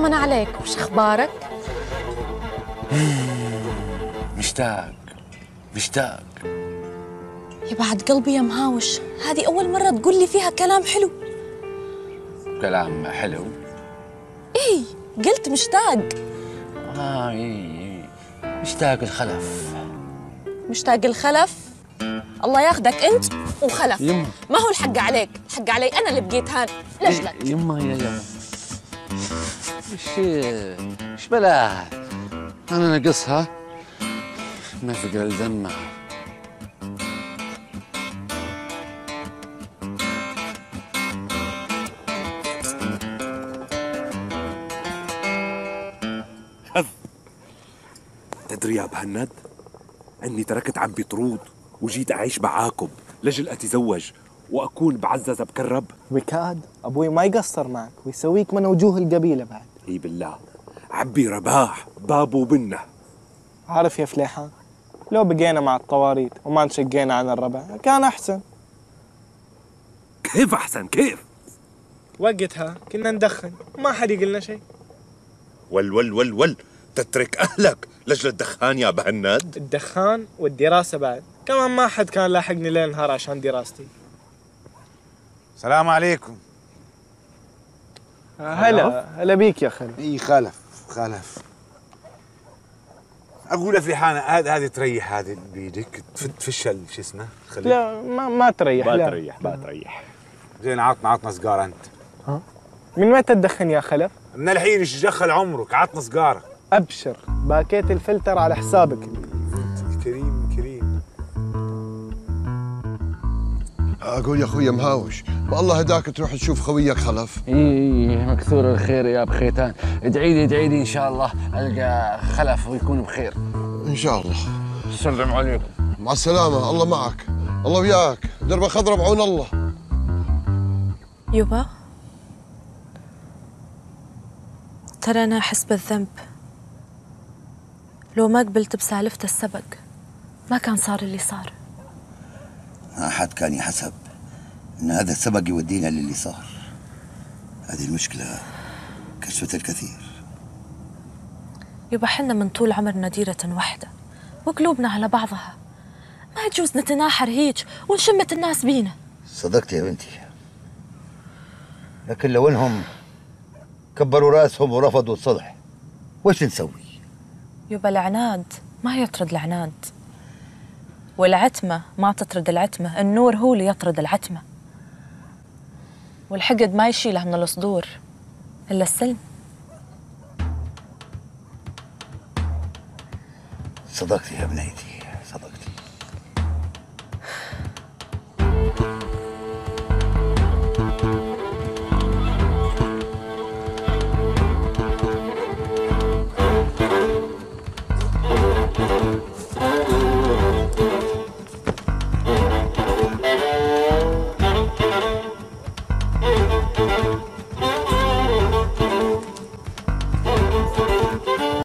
اطمن عليك، وش اخبارك؟ مشتاق مشتاق. يا بعد قلبي يا مهاوش، هذه أول مرة تقول لي فيها كلام حلو. كلام حلو؟ إيه قلت مشتاق. إيه مشتاق الخلف. مشتاق الخلف؟ الله ياخدك أنت وخلف. يما ما هو الحق عليك، الحق علي أنا اللي بقيت هان لجلك. يما يا يما ايش بلاها؟ أنا ناقصها ما في قل دمها. تدري يا مهند اني تركت عم بيطرود وجيت اعيش معاكم لجل اتزوج واكون بعزز بكرب. وكاد ابوي ما يقصر معك ويسويك من وجوه القبيله بعد. اي بالله عبي رباح بابه وبنه. عارف يا فليحان، لو بقينا مع الطواريد وما انشقينا عن الربع كان احسن. كيف احسن كيف؟ وقتها كنا ندخن ما حد يقلنا شيء. ول تترك اهلك لجل الدخان يا مهند؟ الدخان والدراسه بعد، كمان ما حد كان لاحقني ليل نهار عشان دراستي. السلام عليكم. هلا بيك يا خلف. اي خلف اقول لفليحانه هذه تريح، هذه بيدك تفشل شو اسمه خليك. لا ما تريح. ما تريح. زين عطنا سجاره انت. ها من متى تدخن يا خلف؟ من الحين ايش دخل عمرك؟ عطنا سجاره. ابشر باكيت الفلتر على حسابك. كريم اقول يا اخوي مهاوش، والله هداك تروح تشوف خويك خلف. إيه مكثور الخير يا بخيتان، ادعي لي ان شاء الله القى خلف ويكون بخير ان شاء الله. السلام عليكم. مع السلامه، الله معك، الله وياك، دربه خضره بعون الله. يبا ترى أنا أحس بالذنب، لو ما قبلت بسالفة السبق ما كان صار اللي صار. ما حد كان يحسب إن هذا السبق يودينا للي صار. هذه المشكلة كشفت الكثير. يبا حنا من طول عمرنا ديرة واحدة وقلوبنا على بعضها، ما يجوز نتناحر هيج ونشمت الناس بينا. صدقت يا بنتي، لكن لو إنهم كبروا راسهم ورفضوا الصلح وش نسوي؟ يبا العناد ما يطرد العناد، والعتمة ما تطرد العتمة، النور هو اللي يطرد العتمة، والحقد ما يشيله من الصدور إلا السلم. صدقتي يا بنيتي.